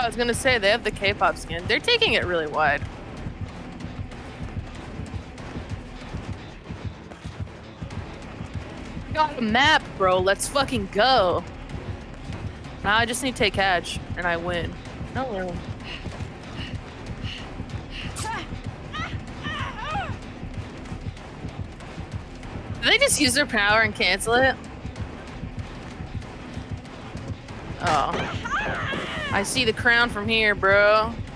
I was gonna say, they have the K-pop skin. They're taking it really wide. Got a map, bro. Let's fucking go. Now I just need to take catch, and I win. No. Do they just use their power and cancel it? Oh. I see the crown from here, bro.